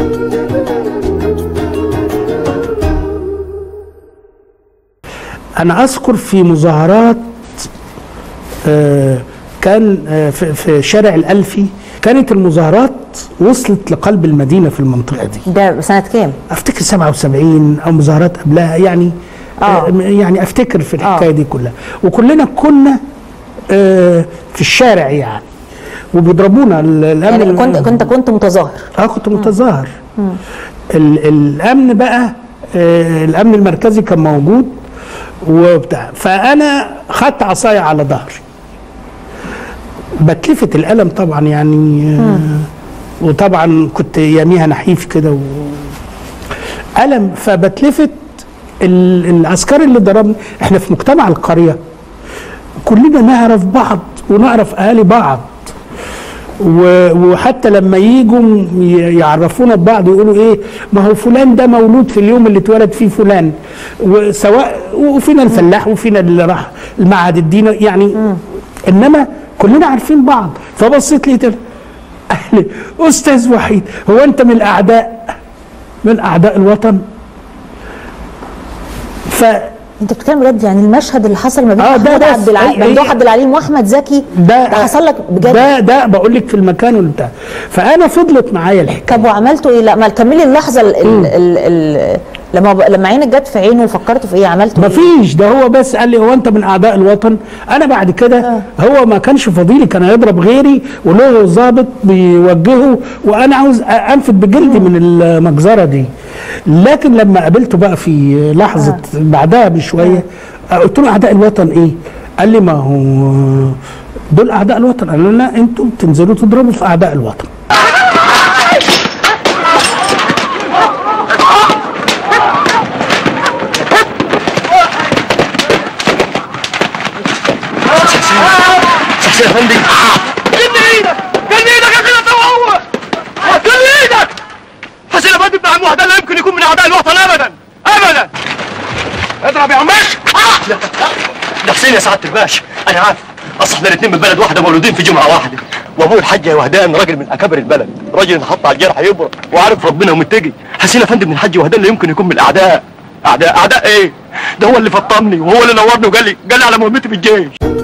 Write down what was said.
أنا أذكر في مظاهرات كان في شارع الألفي، كانت المظاهرات وصلت لقلب المدينة في المنطقة دي. ده سنة كام؟ أفتكر 77 أو مظاهرات قبلها يعني. يعني أفتكر في الحكاية دي كلها، وكلنا كنا في الشارع يعني، وبيضربونا الأمن. يعني كنت متظاهر؟ كنت متظاهر. الأمن بقى الأمن المركزي كان موجود وبتاع، فأنا خدت عصاية على ظهري، بتلفت الألم طبعا يعني. وطبعا كنت ياميها نحيف كده ألم، فبتلفت. العسكري اللي ضربني، احنا في مجتمع القرية كلنا نعرف بعض ونعرف أهالي بعض، وحتى لما يجوا يعرفونا ببعض يقولوا ايه، ما هو فلان ده مولود في اليوم اللي اتولد فيه فلان، وسواء وفينا الفلاح وفينا اللي راح المعهد الديني يعني. انما كلنا عارفين بعض. فبصيت لقيت قال لي استاذ وحيد، هو انت من اعداء الوطن؟ انت بتتكلم بجد؟ يعني المشهد اللي حصل ما بين ممدوح عبد العليم واحمد زكي ده حصل لك بجد؟ ده بقول لك في المكان والبتاع. فانا فضلت معايا الحكايه. طب وعملتوا ايه؟ لا ما كملي اللحظه لما عينك جت في عينه وفكرتوا في ايه؟ عملتوا ايه؟ مفيش، ده هو بس قال لي هو انت من اعداء الوطن. انا بعد كده هو ما كانش فضيلي، كان هيضرب غيري وله ضابط بيوجهه، وانا عاوز انفد بجلدي من المجزره دي. لكن لما قابلته بقى في لحظه بعدها بشويه قلت له اعداء الوطن ايه؟ قال لي ما هو دول اعداء الوطن. قال له لا، انتوا بتنزلوا تضربوا في اعداء الوطن. يا فندم جن ايدك، جن ايدك يا كده هو جن ايدك. حسين يا فندم، ده عم واحد لا يمكن يكون من اعداء الوطن ابدا ابدا. اضرب يا عماش. لا ده حسين يا سعاده الباشا، انا عارف. اصل احنا الاثنين من بلد واحده، مولودين في جمعه واحده. وابوه الحاج يا وهدان راجل من اكابر البلد، راجل انحط على الجرح يبرق وعارف ربنا ومتقي. حسين يا فندم من الحاج وهدان لا يمكن يكون من الاعداء. اعداء ايه؟ ده هو اللي فطمني وهو اللي نورني وقال لي على مهمتي في الجيش.